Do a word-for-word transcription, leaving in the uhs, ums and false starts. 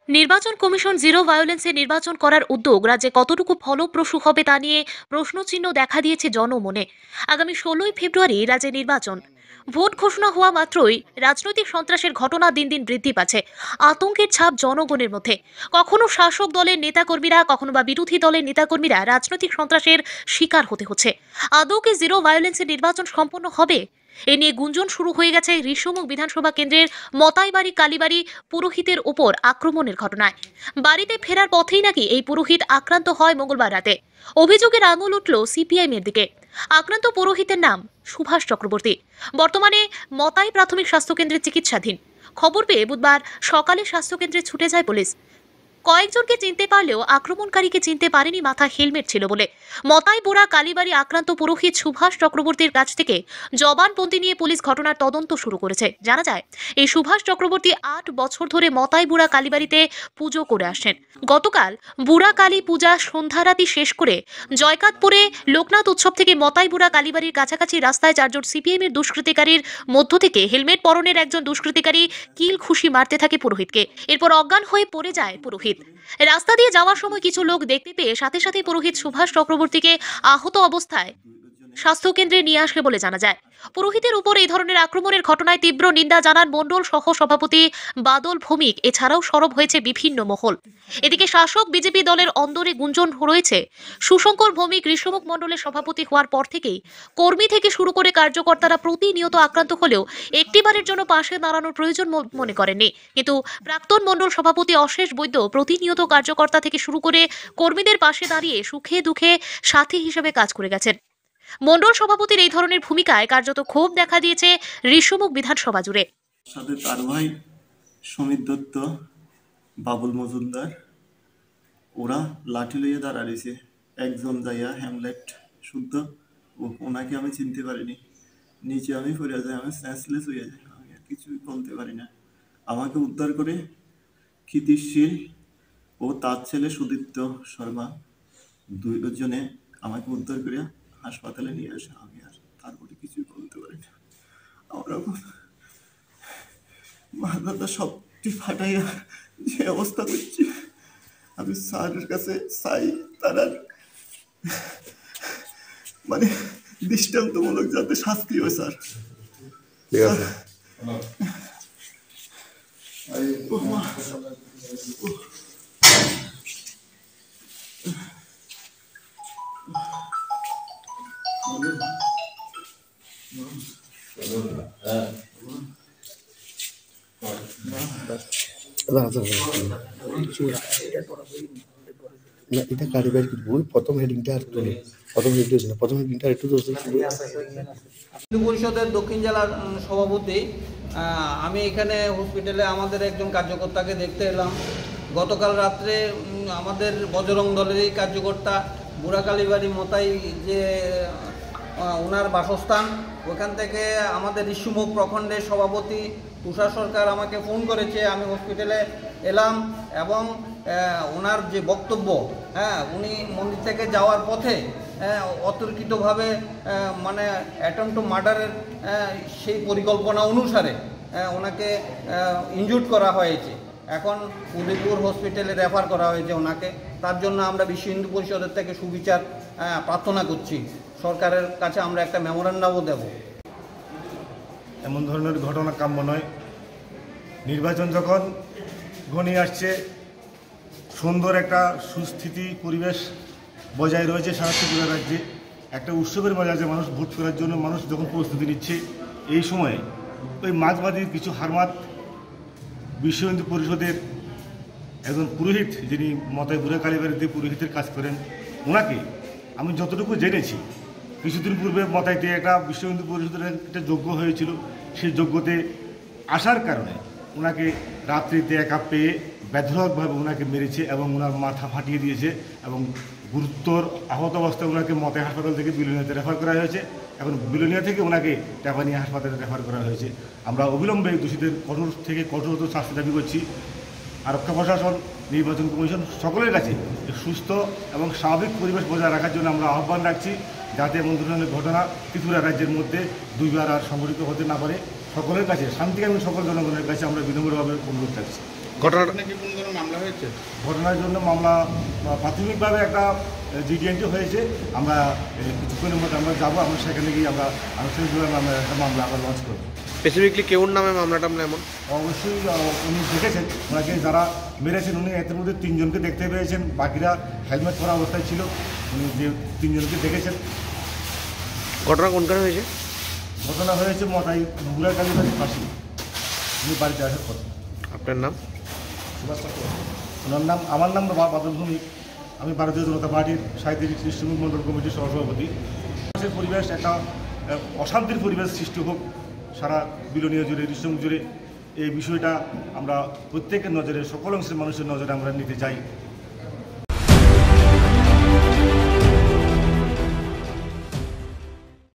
নির্বাচন commission zero ভায়োলেন্সে নির্বাচন করার উদ্যোগ রাজ্যে কতটুকু ফলপ্রসূ হবে তা নিয়ে প্রশ্নচিহ্ন দেখা দিয়েছে জনমনে। আগামী ষোলোই ফেব্রুয়ারি রাজ্যে নির্বাচন। ভোট ঘোষণা হওয়া মাত্রই রাজনৈতিক সন্ত্রাসের ঘটনা দিন দিন বৃদ্ধি পাচ্ছে। আতঙ্কের ছাপ জনগণের মধ্যে। কখনো শাসক দলের নেতাকর্মীরা, কখনো বা বিরোধী দলের নেতাকর্মীরা রাজনৈতিক সন্ত্রাসের শিকার হতে হচ্ছে। আদৌ কি জিরো ভায়োলেন্সের নির্বাচন সম্পন্ন হবে? এ নিয়ে গুঞ্জন শুরু হয়ে গেছে ঋষমুখ বিধানসভা কেন্দ্রের মতাইবাড়ি কালীবাড়ি পুরোহিতের উপর আক্রমণের ঘটনায়। বাড়িতে ফেরার পথেই নাকি এই পুরোহিত আক্রান্ত হয় মঙ্গলবার রাতে। অভিযোগের আঙুল উঠল সিপিআইএম এর দিকে। আক্রান্ত পুরোহিতের নাম সুভাষ চক্রবর্তী। বর্তমানে মতাই প্রাথমিক স্বাস্থ্যকেন্দ্রে চিকিৎসাধীন। খবর পেয়ে বুধবার সকালে স্বাস্থ্যকেন্দ্রে ছুটে যায় পুলিশ। কয়েকজনকে চিনতে পারলেও আক্রমণকারীকে চিনতে পারেনি, মাথায় হেলমেট ছিল বলে। মতাই বুড়া কালীবাড়ি আক্রান্ত পুরোহিত সুভাষ চক্রবর্তীর কাছ থেকে জবানবন্দি নিয়ে পুলিশ ঘটনার তদন্ত শুরু করেছে। জানা যায়, এই সুভাষ চক্রবর্তী আট বছর ধরে মতাই বুড়া কালীবাড়িতে পুজো করে আসছেন। গতকাল বুড়া কালী পূজা সন্ধ্যারাতি শেষ করে জয়কাতপুরে লোকনাথ উৎসব থেকে মতাই বুড়া কালীবাড়ির কাছাকাছি রাস্তায় চারজন সিপিএম এর দুষ্কৃতিকারীর মধ্য থেকে হেলমেট পরনের একজন দুষ্কৃতিকারী কিল খুশি মারতে থাকে পুরোহিতকে। এরপর অজ্ঞান হয়ে পড়ে যায় পুরোহিত। রাস্তা দিয়ে যাওয়ার সময় কিছু লোক দেখতে পেয়ে সাথে সাথে পুরোহিত সুভাষ চক্রবর্তীকে আহত অবস্থায় স্বাস্থ্যকেন্দ্রে নিয়ে আসে বলে জানা যায়। পুরোহিতের উপর এই ধরনের আক্রমণের ঘটনায় তীব্র নিন্দা জানান মণ্ডল সহ সভাপতি বাদল ভৌমিক। এছাড়াও সরব হয়েছে বিভিন্ন মহল। এদিকে শাসক বিজেপি দলের অন্দরে গুঞ্জন রয়েছে, সুশঙ্কর ভৌমিক ঋষমুখ মণ্ডলের সভাপতি হওয়ার পর থেকেই কর্মী থেকে শুরু করে কার্যকর্তারা প্রতিনিয়ত আক্রান্ত হলেও একটিবারের জন্য পাশে দাঁড়ানোর প্রয়োজন মনে করেননি। কিন্তু প্রাক্তন মণ্ডল সভাপতি অশেষ বৈদ্য প্রতিনিয়ত কার্যকর্তা থেকে শুরু করে কর্মীদের পাশে দাঁড়িয়ে সুখে দুঃখে সাথী হিসেবে কাজ করে গেছেন। মণ্ডল সভাপতির এই ধরনের ভূমিকায় কার্যত ক্ষোভ দেখা দিয়েছে ঋষমুখ বিধানসভা জুড়ে। সাথে তার ভাই সমীর দত্ত, বাবুল মজুমদার, ওরা লাঠি লইয়া দাঁড়াইছে। একজন যাইয়া হ্যামলেট শুদ্ধ, ওনাকে আমি চিনতে পারিনি। নিচে আমি পড়ে যাই, আমি সেন্সলেস হয়ে যাই, আমি আর কিছুই বলতে পারি না। আমাকে উদ্ধার করে ক্ষিতিশীল ও তার ছেলে সুদীপ্ত শর্মা দুইজনে আমাকে উদ্ধার করে হাসপাতালে নিয়ে আসে। আমি আর তারপরে কিছুই বলতে পারি না। আমরা মাথাটা সবটি ফাটাইয়া যে অবস্থা করছি, আমি স্যারের কাছে চাই তারা মানে দৃষ্টান্তমূলক যাতে শাস্তি হয়। স্যার এটা পারিবারিক বই, প্রথম হেডিংটা আর তুলে প্রথম হেডিংটা প্রথম হেডিংটা একটু হিন্দু পরিষদের দক্ষিণ জেলার সভাপতি। আমি এখানে হসপিটালে আমাদের একজন কার্যকর্তাকে দেখতে এলাম। গতকাল রাত্রে আমাদের বজরং দলেরই কার্যকর্তা বুড়া কালীবাড়ি মতাই যে ওনার বাসস্থান, ওখান থেকে আমাদের ঋষমুখ প্রখণ্ডের সভাপতি তুষার সরকার আমাকে ফোন করেছে। আমি হসপিটালে এলাম এবং ওনার যে বক্তব্য, হ্যাঁ উনি মন্দির থেকে যাওয়ার পথে অতর্কিতভাবে মানে অ্যাটেম্পট টু মার্ডারের সেই পরিকল্পনা অনুসারে ওনাকে ইনজুর্ড করা হয়েছে। এখন উদয়পুর হসপিটালে রেফার করা হয়েছে ওনাকে। তার জন্য আমরা বিশ্ব হিন্দু পরিষদের থেকে সুবিচার প্রার্থনা করছি। সরকারের কাছে আমরা একটা মেমোরান্ডামও দেব। এমন ধরনের ঘটনা কাম্য নয়। নির্বাচন যখন ঘনিয়ে আসছে, সুন্দর একটা সুস্থিতি পরিবেশ বজায় রয়েছে সারা ত্রিপুরা রাজ্যে, একটা উৎসবের মেজাজে মানুষ ভোট করার জন্য মানুষ যখন প্রস্তুতি নিচ্ছে, এই সময়ে ওই মাঝবাদীর কিছু হারমাত বিশ্ব হিন্দু পরিষদের একজন পুরোহিত, যিনি মতাই বুড়া কালীবাড়িতে পুরোহিতের কাজ করেন, ওনাকে আমি যতটুকু জেনেছি কিছুদিন পূর্বে মতাইতে একটা বিশ্ব হিন্দু পরিষদের একটা যজ্ঞ হয়েছিল। সেই যজ্ঞতে আসার কারণে ওনাকে রাত্রিতে একা পেয়ে ব্যাধকভাবে ওনাকে মেরেছে এবং ওনার মাথা ফাটিয়ে দিয়েছে এবং গুরুতর আহত অবস্থায় ওনাকে মতাই হাসপাতাল থেকে বিলোনিয়াতে রেফার করা হয়েছে এবং বিলোনিয়া থেকে ওনাকে টাপানিয়া হাসপাতালে রেফার করা হয়েছে। আমরা অবিলম্বে দোষীদের কঠোর থেকে কঠোরতর শাস্তি দাবি করছি। আরক্ষা প্রশাসন, নির্বাচন কমিশন সকলের কাছে সুস্থ এবং স্বাভাবিক পরিবেশ বজায় রাখার জন্য আমরা আহ্বান রাখছি, যাতে এমন ধরনের ঘটনা ত্রিপুরা রাজ্যের মধ্যে দুইবার আর সংঘটিত হতে না পারে। সকলের কাছে, শান্তিকামী সকল জনগণের কাছে আমরা বিনম্রভাবে অনুরোধ রাখছি। ঘটনাটা নাকি কোনো ধরনের মামলা হয়েছে? ঘটনার জন্য মামলা বা প্রাথমিকভাবে একটা জিডিএনটি হয়েছে। আমরা এ, কিছুক্ষণের মধ্যে আমরা যাবো, আমরা সেখানে গিয়ে আমরা আনুষ্ঠানিকভাবে আমরা একটা মামলা আমরা লঞ্চ করবো। স্পেসিফিকলি কেউর নামে মামলা টামলা এমন? অবশ্যই আহ, উনি দেখেছেন, ওনাকে যারা মেরেছেন উনি এর মধ্যে তিনজনকে দেখতে পেয়েছেন, বাকিরা হেলমেট পরা অবস্থায় ছিল। উনি যে তিনজনকে দেখেছেন। ঘটনা কোনখানে হয়েছে? ঘটনা হয়েছে মতাই বুড়া কালীবাড়ির পাশে। উনি বাড়িতে আসার কথা। আপনার নাম? ওনার নাম, আমার নাম বা- বাদল ভৌমিক। আমি ভারতীয় জনতা পার্টির সাহিত্যিক কৃষ্ণমুখ মণ্ডল কমিটির সহসভাপতি। দেশের পরিবেশ একটা আহ, অশান্তির পরিবেশ সৃষ্টি হোক সারা বিলোনিয়া জুড়ে, কৃষ্ণমুখ জুড়ে, এই বিষয়টা আমরা প্রত্যেকের নজরে, সকল অংশের মানুষের নজরে আমরা নিতে চাই।